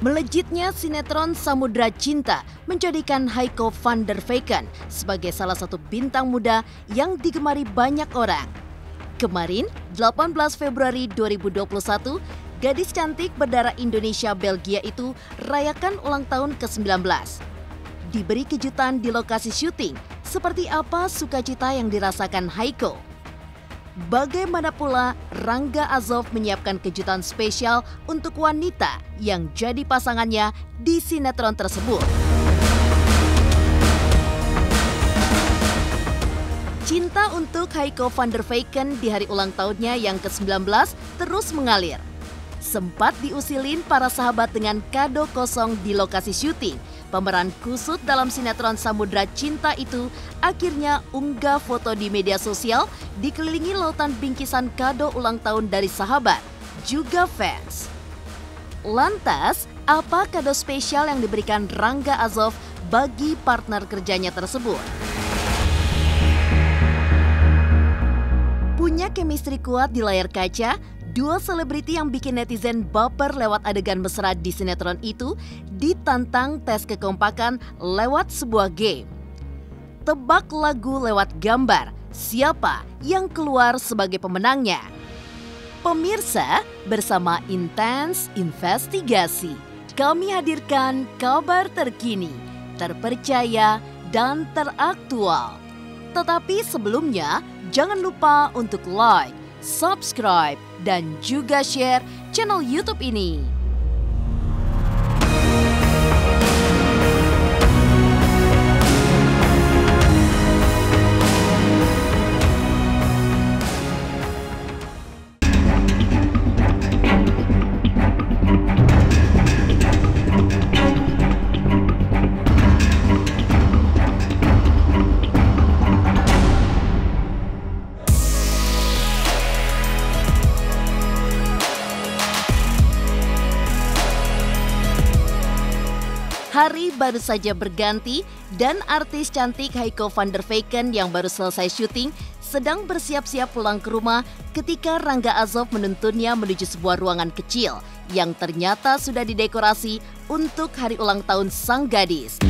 Melejitnya sinetron Samudra Cinta menjadikan Haiko van der Veeken sebagai salah satu bintang muda yang digemari banyak orang. Kemarin, 18 Februari 2021, gadis cantik berdarah Indonesia Belgia itu rayakan ulang tahun ke-19. Diberi kejutan di lokasi syuting, seperti apa sukacita yang dirasakan Haiko? Bagaimana pula Rangga Azov menyiapkan kejutan spesial untuk wanita yang jadi pasangannya di sinetron tersebut? Cinta untuk Haiko van der Veeken di hari ulang tahunnya yang ke-19 terus mengalir. Sempat diusilin para sahabat dengan kado kosong di lokasi syuting. Pemeran kusut dalam sinetron Samudra Cinta itu akhirnya unggah foto di media sosial dikelilingi lautan bingkisan kado ulang tahun dari sahabat, juga fans. Lantas, apa kado spesial yang diberikan Rangga Azov bagi partner kerjanya tersebut? Punya chemistry kuat di layar kaca, dua selebriti yang bikin netizen baper lewat adegan mesra di sinetron itu ditantang tes kekompakan lewat sebuah game. Tebak lagu lewat gambar, siapa yang keluar sebagai pemenangnya? Pemirsa, bersama Intens Investigasi, kami hadirkan kabar terkini, terpercaya, dan teraktual. Tetapi sebelumnya, jangan lupa untuk like, subscribe, dan juga share channel YouTube ini. Hari baru saja berganti dan artis cantik Haiko van der Veeken yang baru selesai syuting sedang bersiap-siap pulang ke rumah ketika Rangga Azov menuntunnya menuju sebuah ruangan kecil yang ternyata sudah didekorasi untuk hari ulang tahun sang gadis.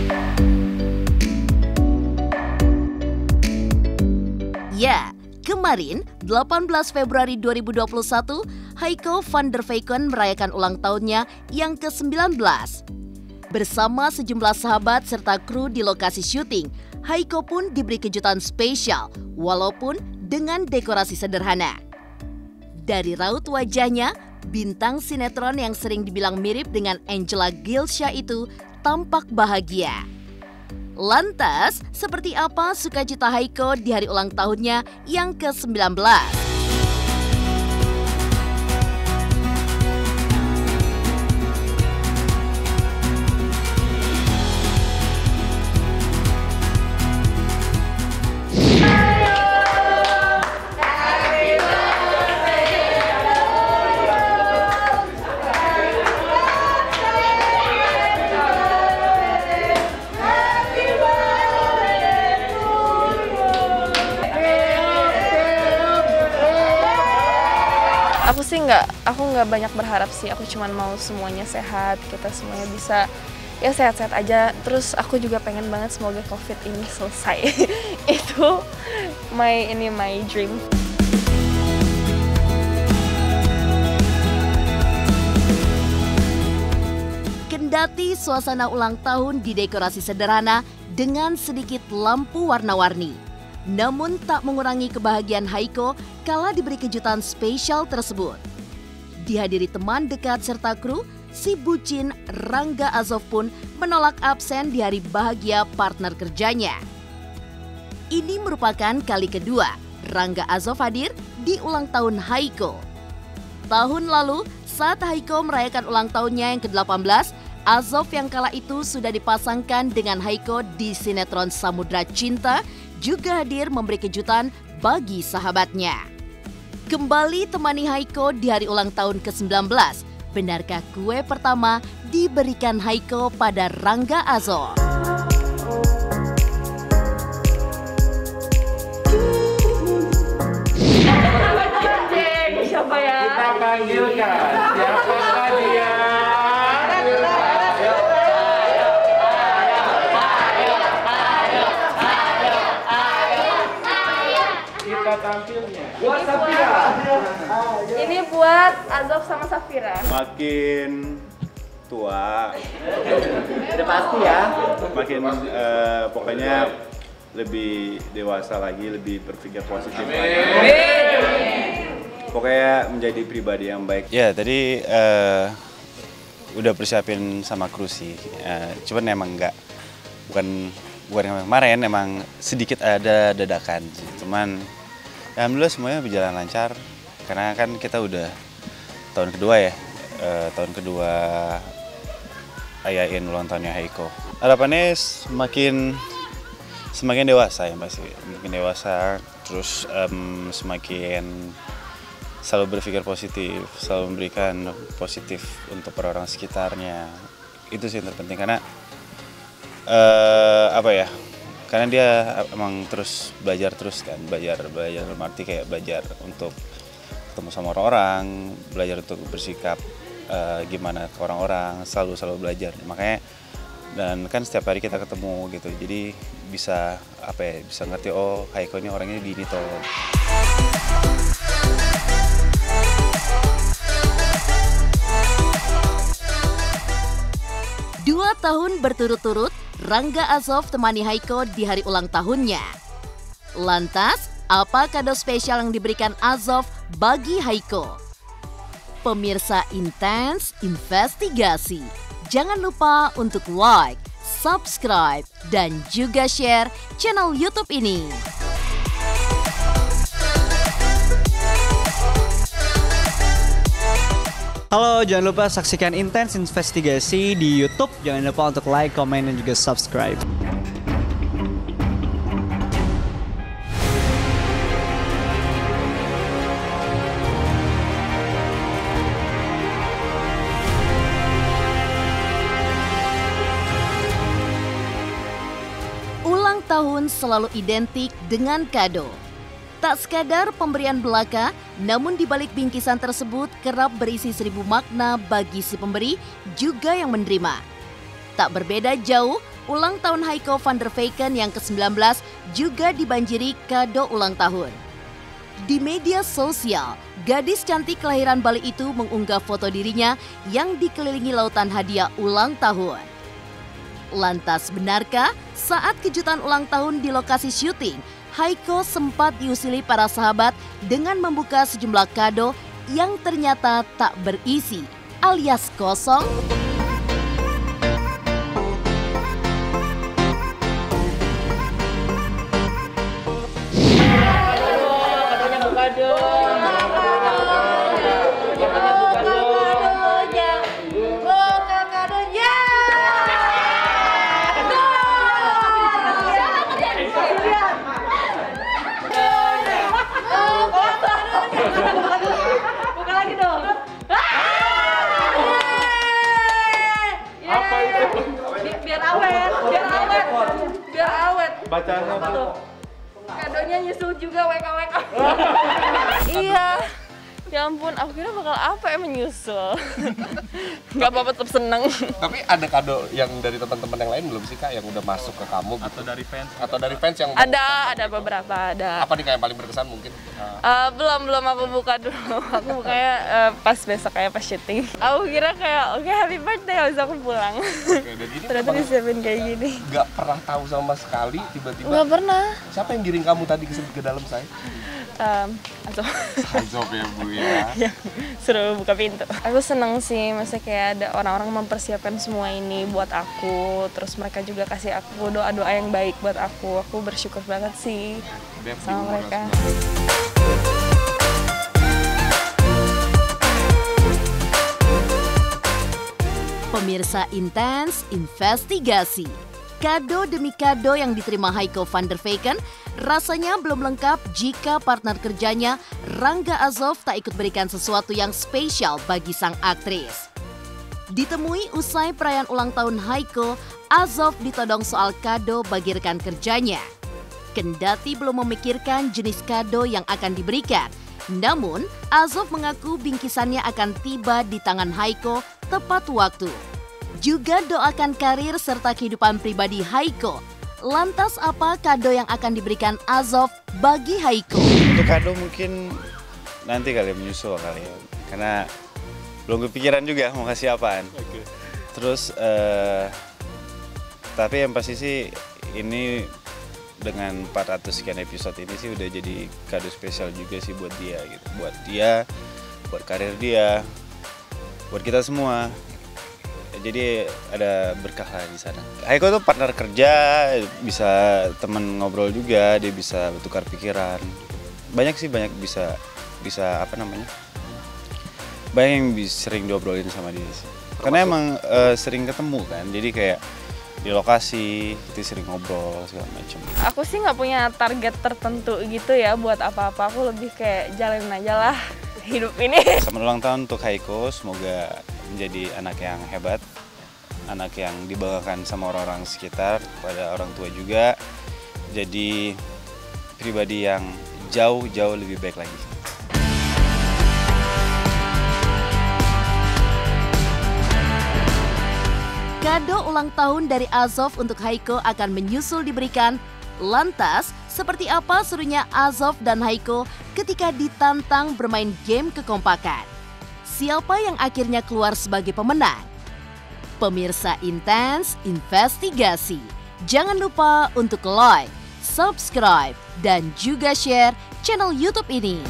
Ya, kemarin 18 Februari 2021, Haiko van der Veeken merayakan ulang tahunnya yang ke-19. Bersama sejumlah sahabat serta kru di lokasi syuting, Haiko pun diberi kejutan spesial walaupun dengan dekorasi sederhana. Dari raut wajahnya, bintang sinetron yang sering dibilang mirip dengan Angela Gilsha itu tampak bahagia. Lantas, seperti apa sukacita Haiko di hari ulang tahunnya yang ke-19? Aku nggak banyak berharap sih, aku cuma mau semuanya sehat, kita semuanya bisa ya sehat-sehat aja. Terus aku juga pengen banget semoga COVID ini selesai. Itu my dream. Kendati suasana ulang tahun didekorasi sederhana dengan sedikit lampu warna-warni, namun tak mengurangi kebahagiaan Haiko kala diberi kejutan spesial tersebut. Dihadiri teman dekat serta kru, si bucin Rangga Azov pun menolak absen di hari bahagia partner kerjanya. Ini merupakan kali kedua Rangga Azov hadir di ulang tahun Haiko. Tahun lalu, saat Haiko merayakan ulang tahunnya yang ke-18, Azov yang kala itu sudah dipasangkan dengan Haiko di sinetron Samudra Cinta juga hadir memberi kejutan bagi sahabatnya. Kembali temani Haiko di hari ulang tahun ke-19, benarkah kue pertama diberikan Haiko pada Rangga Azov? Siapa ya? Kita panggilkan. Siapakah dia? Ini buat Azov sama Safira. Makin tua, Udah pasti ya. makin pokoknya lebih dewasa lagi, lebih berpikir positif lagi. Pokoknya menjadi pribadi yang baik. Ya tadi udah persiapin sama kru sih, cuman emang bukan yang kemarin, emang sedikit ada dadakan sih. Cuman alhamdulillah semuanya berjalan lancar karena kan kita udah tahun kedua ya, tahun kedua ayain ulang tahunnya Haiko. Harapannya semakin dewasa ya pasti, semakin dewasa, terus semakin selalu berpikir positif, selalu memberikan positif untuk orang-orang sekitarnya. Itu sih yang terpenting karena karena dia emang terus belajar terus kan, belajar dalam arti kayak belajar untuk ketemu sama orang-orang, belajar untuk bersikap gimana ke orang-orang, selalu belajar. Makanya dan kan setiap hari kita ketemu gitu, jadi bisa bisa ngerti, oh Haiko ini orangnya gini toh. 2 tahun berturut-turut, Rangga Azov temani Haiko di hari ulang tahunnya. Lantas, apa kado spesial yang diberikan Azov bagi Haiko? Pemirsa Intens Investigasi, jangan lupa untuk like, subscribe, dan juga share channel YouTube ini. Halo, jangan lupa saksikan Intens Investigasi di YouTube. Jangan lupa untuk like, komen, dan juga subscribe. Ulang tahun selalu identik dengan kado. Tak sekadar pemberian belaka, namun di balik bingkisan tersebut kerap berisi 1000 makna bagi si pemberi juga yang menerima. Tak berbeda jauh, ulang tahun Haiko van der Veken yang ke-19 juga dibanjiri kado ulang tahun. Di media sosial, gadis cantik kelahiran Bali itu mengunggah foto dirinya yang dikelilingi lautan hadiah ulang tahun. Lantas benarkah saat kejutan ulang tahun di lokasi syuting, Haiko sempat diusili para sahabat dengan membuka sejumlah kado yang ternyata tak berisi alias kosong? Katanya buka dong. Buka lagi dong. Apa itu? Biar awet. Bacanya tuh. Kadonya nyusul juga WK. Iya. Ya ampun, aku kira bakal apa ya menyusul. Gak apa-apa, tetap seneng. Tapi ada kado yang dari teman-teman yang lain belum sih Kak yang udah masuk ke kamu gitu? Atau dari fans yang Ada beberapa, ada. Apa nih Kak yang paling berkesan mungkin? Belum aku buka dulu. Aku bukanya pas besok kayak pas syuting. Aku kira kayak oke, happy birthday, habis aku pulang. Oke, dan ini Ternyata disiapin kayak gini. Gak pernah tahu sama sekali tiba-tiba. Gak pernah. Siapa yang giring kamu tadi ke dalam saya? Atau Azov ya Bu ya. ya, suruh buka pintu. Aku seneng sih, maksudnya kayak ada orang-orang mempersiapkan semua ini buat aku. Terus mereka juga kasih aku doa-doa yang baik buat aku. Aku bersyukur banget sih sama mereka. Pemirsa Intens Investigasi, kado demi kado yang diterima Haiko van der Veken rasanya belum lengkap jika partner kerjanya Rangga Azov tak ikut berikan sesuatu yang spesial bagi sang aktris. Ditemui usai perayaan ulang tahun Haiko, Azov ditodong soal kado bagi rekan kerjanya. Kendati belum memikirkan jenis kado yang akan diberikan, namun Azov mengaku bingkisannya akan tiba di tangan Haiko tepat waktu. Juga doakan karir serta kehidupan pribadi Haiko. Lantas apa kado yang akan diberikan Azov bagi Haiko? Untuk kado mungkin nanti kali menyusul kali ya. Karena belum kepikiran juga mau kasih apaan. Terus tapi yang pasti sih ini dengan 400 sekian episode ini sih udah jadi kado spesial juga sih buat dia gitu. Buat dia, buat karir dia, buat kita semua. Jadi ada berkah lah di sana. Haiko tuh partner kerja, bisa temen ngobrol juga, dia bisa bertukar pikiran. Banyak bisa apa namanya? Banyak yang sering diobrolin sama dia sih. Karena emang sering ketemu kan, jadi kayak di lokasi itu sering ngobrol segala macam. Aku sih nggak punya target tertentu gitu ya buat apa-apa. Aku lebih kayak jalanin aja lah hidup ini. Selamat ulang tahun untuk Haiko, semoga menjadi anak yang hebat, anak yang dibanggakan sama orang-orang sekitar, pada orang tua juga. Jadi pribadi yang jauh-jauh lebih baik lagi. Kado ulang tahun dari Azov untuk Haiko akan menyusul diberikan. Lantas, seperti apa serunya Azov dan Haiko ketika ditantang bermain game kekompakan? Siapa yang akhirnya keluar sebagai pemenang? Pemirsa Intens Investigasi, jangan lupa untuk like, subscribe, dan juga share channel YouTube ini.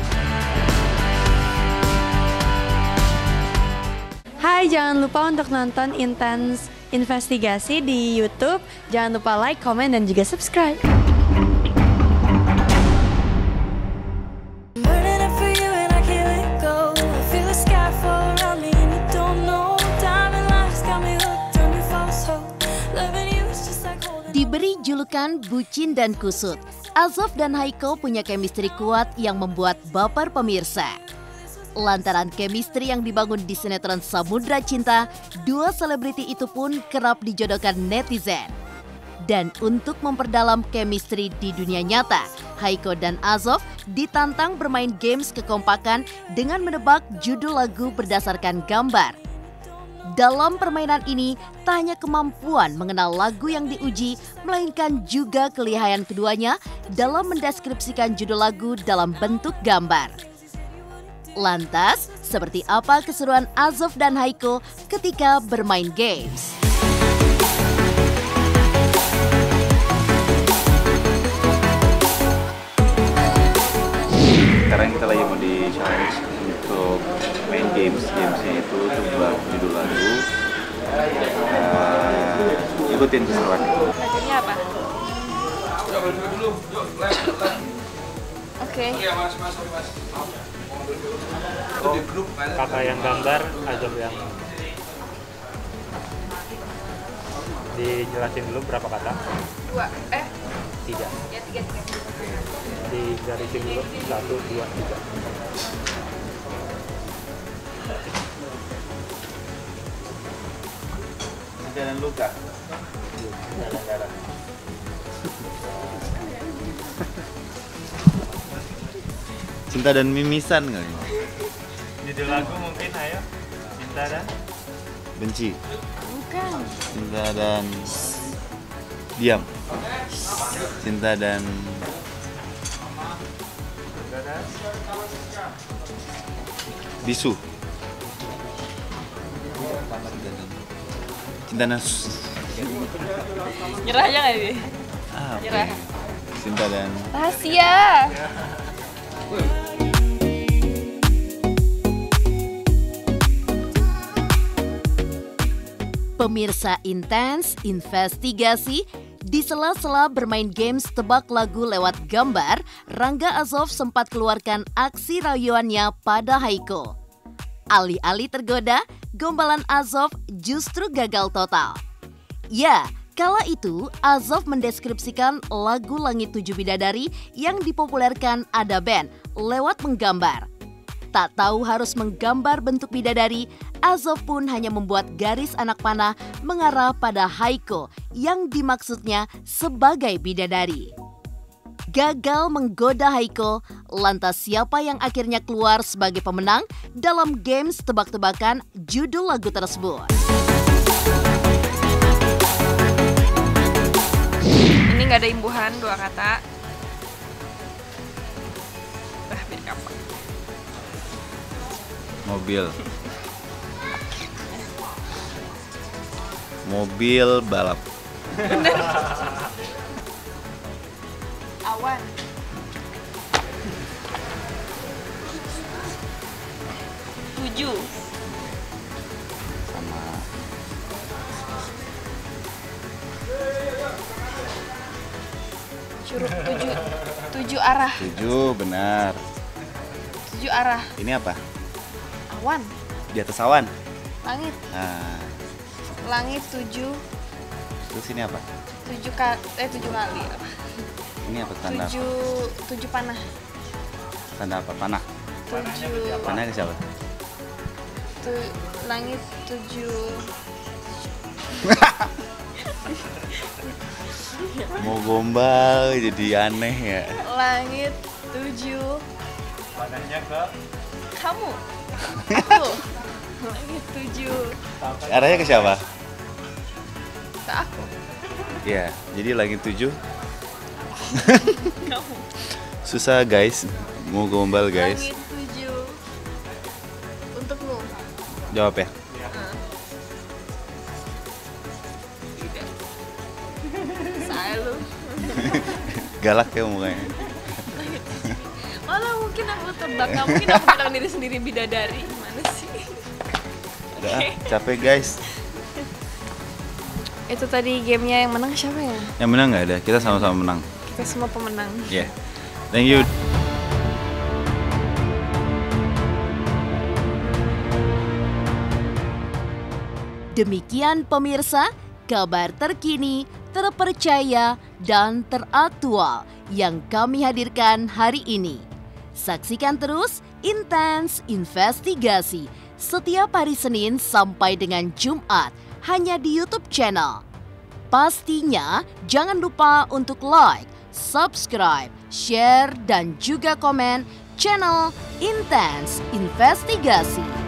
Hai, jangan lupa untuk nonton Intens Investigasi di YouTube. Jangan lupa like, komen, dan juga subscribe. Diberi julukan bucin dan kusut, Azov dan Haiko punya chemistry kuat yang membuat baper pemirsa. Lantaran chemistry yang dibangun di sinetron Samudra Cinta, dua selebriti itu pun kerap dijodohkan netizen. Dan untuk memperdalam chemistry di dunia nyata, Haiko dan Azov ditantang bermain games kekompakan dengan menebak judul lagu berdasarkan gambar. Dalam permainan ini, tak hanya kemampuan mengenal lagu yang diuji, melainkan juga kelihayan keduanya dalam mendeskripsikan judul lagu dalam bentuk gambar. Lantas, seperti apa keseruan Azov dan Haiko ketika bermain games? Sekarang kita lagi mau di challenge untuk main gamesnya itu coba judul lagu. Ikutin keseruannya. Lagunya apa? Oke. Kakak yang gambar, Azov yang dijelasin dulu berapa kata? 2, 3. Ya 3. Dijelasin dulu 1, 2, 3. Jangan luka. Darah. Cinta dan mimisan kali. Judul lagu mungkin, ayo. Cinta dan Benci. Bukan. Cinta dan diam. Cinta dan bisu. Cinta dan Nyerah aja nggak ini? Nyerah. Cinta dan Rahasia. Pemirsa Intens Investigasi, di sela-sela bermain games tebak lagu lewat gambar, Rangga Azov sempat keluarkan aksi rayuannya pada Haiko. Alih-alih tergoda, gombalan Azov justru gagal total. Ya, kala itu Azov mendeskripsikan lagu Langit Tujuh Bidadari yang dipopulerkan Ada Band lewat menggambar. Tak tahu harus menggambar bentuk bidadari, Azov pun hanya membuat garis anak panah mengarah pada Haiko yang dimaksudnya sebagai bidadari. Gagal menggoda Haiko, lantas siapa yang akhirnya keluar sebagai pemenang dalam games tebak-tebakan judul lagu tersebut? Ini nggak ada imbuhan, 2 kata. Biar gampang. Mobil. Mobil balap. Awan. Tujuh. Sama Curug tujuh arah. 7, benar. 7 arah. Ini apa? Awan. Di atas awan. Langit. Nah, Langit 7. terus ini apa? 7 kali. 7 kali. Ini apa tanda? 7 panah. Tanda apa? Panah. 7. Panah ke siapa? Langit 7. Mau gombal jadi aneh ya. Langit 7. Panahnya ke Kamu. Aku. Langit 7. Arahnya ke siapa? Ke aku. Ya, jadi langit 7. Kamu. Susah guys, mau gombal guys. Langit 7. Untukmu. Jawab ya. Selalu. Galak ya mukanya. Malah mungkin aku tebak, mungkin aku bilang diri sendiri bidadari. Mana sih? Udah, capek guys. Itu tadi gamenya yang menang siapa ya? Yang menang nggak ada, kita sama-sama menang. Kita semua pemenang. Ya, yeah. Thank you. Demikian pemirsa, kabar terkini, terpercaya, dan teraktual yang kami hadirkan hari ini. Saksikan terus Intens Investigasi setiap hari Senin sampai dengan Jumat hanya di YouTube channel. Pastinya jangan lupa untuk like, subscribe, share, dan juga komen channel Intens Investigasi.